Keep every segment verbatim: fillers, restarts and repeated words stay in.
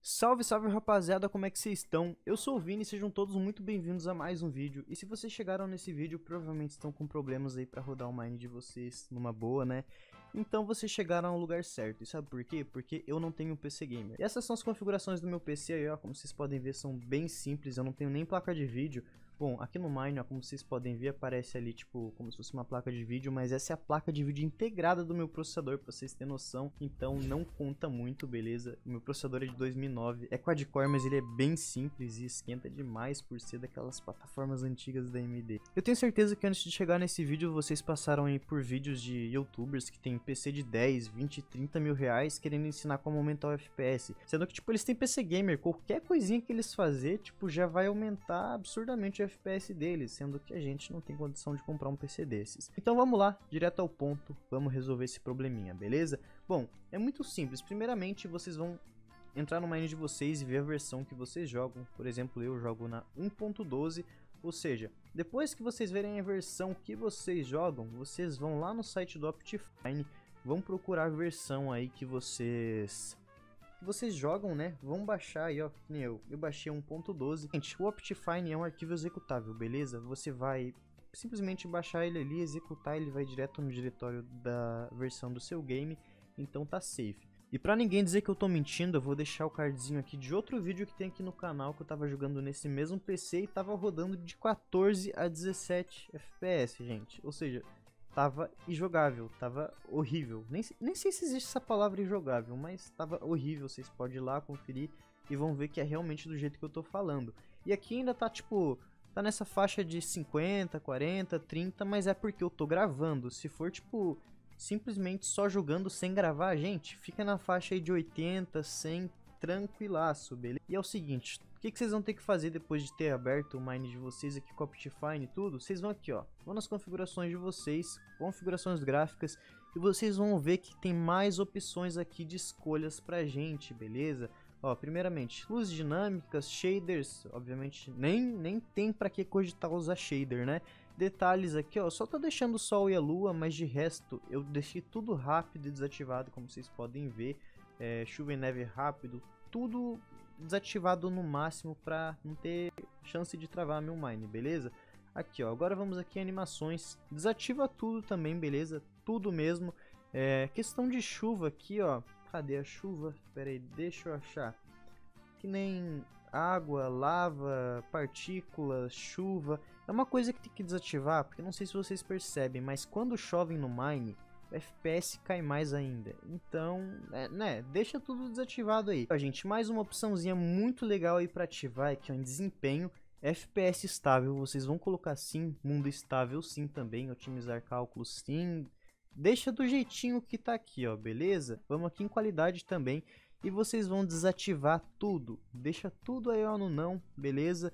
Salve, salve rapaziada, como é que vocês estão? Eu sou o Vini e sejam todos muito bem-vindos a mais um vídeo. E se vocês chegaram nesse vídeo, provavelmente estão com problemas aí pra rodar o Mine de vocês numa boa, né? Então vocês chegaram ao lugar certo. E sabe por quê? Porque eu não tenho um P C Gamer. E essas são as configurações do meu P C aí, ó. Como vocês podem ver, são bem simples. Eu não tenho nem placa de vídeo. Bom, aqui no Mine, ó, como vocês podem ver, aparece ali, tipo, como se fosse uma placa de vídeo, mas essa é a placa de vídeo integrada do meu processador, pra vocês terem noção, então não conta muito, beleza? O meu processador é de dois mil e nove, é quad-core, mas ele é bem simples e esquenta demais por ser daquelas plataformas antigas da A M D. Eu tenho certeza que antes de chegar nesse vídeo, vocês passaram aí por vídeos de youtubers que tem P C de dez, vinte, trinta mil reais querendo ensinar como aumentar o F P S, sendo que, tipo, eles têm P C Gamer, qualquer coisinha que eles fazer, tipo, já vai aumentar absurdamente o F P S deles, sendo que a gente não tem condição de comprar um P C desses. Então vamos lá, direto ao ponto, vamos resolver esse probleminha, beleza? Bom, é muito simples. Primeiramente, vocês vão entrar no Mine de vocês e ver a versão que vocês jogam. Por exemplo, eu jogo na um ponto doze, ou seja, depois que vocês verem a versão que vocês jogam, vocês vão lá no site do Optifine, vão procurar a versão aí que vocês... vocês jogam, né? Vão baixar aí, ó, que nem eu. Eu baixei um ponto doze. Gente, o Optifine é um arquivo executável, beleza? Você vai simplesmente baixar ele ali, executar, ele vai direto no diretório da versão do seu game, então tá safe. E pra ninguém dizer que eu tô mentindo, eu vou deixar o cardzinho aqui de outro vídeo que tem aqui no canal, que eu tava jogando nesse mesmo P C e tava rodando de quatorze a dezessete F P S, gente. Ou seja, tava injogável, tava horrível. Nem, nem sei se existe essa palavra injogável, mas tava horrível. Vocês podem ir lá conferir e vão ver que é realmente do jeito que eu tô falando. E aqui ainda tá tipo, tá nessa faixa de cinquenta, quarenta, trinta, mas é porque eu tô gravando. Se for tipo, simplesmente só jogando sem gravar, gente, fica na faixa aí de oitenta, cem, tranquilaço, beleza? E é o seguinte, o que, que vocês vão ter que fazer depois de ter aberto o Mine de vocês aqui com o Optifine e tudo? Vocês vão aqui, ó, vão nas configurações de vocês, configurações gráficas, e vocês vão ver que tem mais opções aqui de escolhas pra gente, beleza? Ó, primeiramente, luzes dinâmicas, shaders, obviamente nem, nem tem pra que cogitar usar shader, né? Detalhes aqui, ó, só tô deixando o sol e a lua, mas de resto eu deixei tudo rápido e desativado, como vocês podem ver. É, chuva e neve rápido, tudo desativado no máximo para não ter chance de travar meu Mine, beleza? Aqui, ó, agora vamos aqui em animações, desativa tudo também, beleza? Tudo mesmo. É, questão de chuva aqui, ó, cadê a chuva? Pera aí, deixa eu achar. Que nem água, lava, partículas, chuva, é uma coisa que tem que desativar, porque não sei se vocês percebem, mas quando chove no Mine, o F P S cai mais ainda. Então, é, né, deixa tudo desativado aí. Ó, gente, mais uma opçãozinha muito legal aí para ativar aqui, ó, em desempenho, F P S estável, vocês vão colocar sim, mundo estável sim também, otimizar cálculos sim, deixa do jeitinho que tá aqui, ó, beleza? Vamos aqui em qualidade também, e vocês vão desativar tudo, deixa tudo aí, ó, no não, beleza?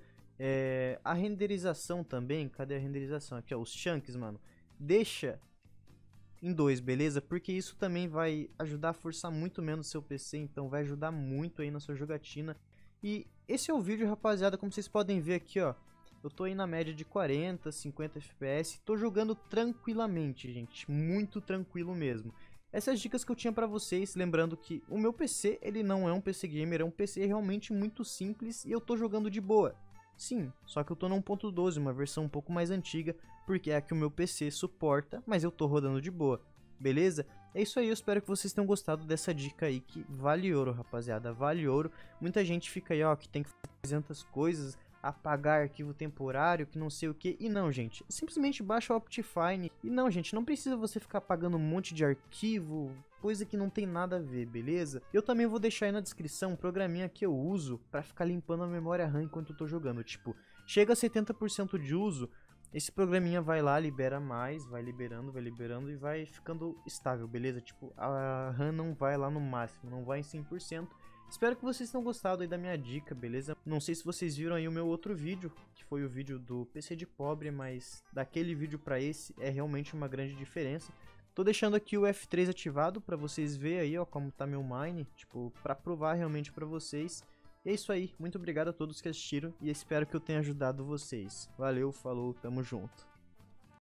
É, a renderização também, cadê a renderização? Aqui, ó, os chunks, mano, deixa em dois, beleza? Porque isso também vai ajudar a forçar muito menos o seu P C, então vai ajudar muito aí na sua jogatina. E esse é o vídeo, rapaziada, como vocês podem ver aqui, ó, eu tô aí na média de quarenta, cinquenta F P S, tô jogando tranquilamente, gente, muito tranquilo mesmo. Essas dicas que eu tinha pra vocês, lembrando que o meu P C, ele não é um P C gamer, é um P C realmente muito simples e eu tô jogando de boa. Sim, só que eu tô no um ponto doze, uma versão um pouco mais antiga, porque é a que o meu P C suporta, mas eu tô rodando de boa, beleza? É isso aí, eu espero que vocês tenham gostado dessa dica aí, que vale ouro, rapaziada, vale ouro. Muita gente fica aí, ó, que tem que fazer trezentas coisas, apagar arquivo temporário, que não sei o que, e não, gente, simplesmente baixa o Optifine, e não, gente, não precisa você ficar apagando um monte de arquivo, coisa que não tem nada a ver, beleza? Eu também vou deixar aí na descrição um programinha que eu uso pra ficar limpando a memória RAM enquanto eu tô jogando, tipo, chega a setenta por cento de uso, esse programinha vai lá, libera mais, vai liberando, vai liberando e vai ficando estável, beleza? Tipo, a RAM não vai lá no máximo, não vai em cem por cento. Espero que vocês tenham gostado aí da minha dica, beleza? Não sei se vocês viram aí o meu outro vídeo, que foi o vídeo do P C de pobre, mas daquele vídeo pra esse é realmente uma grande diferença. Tô deixando aqui o F três ativado pra vocês verem aí, ó, como tá meu Mine, tipo, pra provar realmente pra vocês. E é isso aí, muito obrigado a todos que assistiram e espero que eu tenha ajudado vocês. Valeu, falou, tamo junto.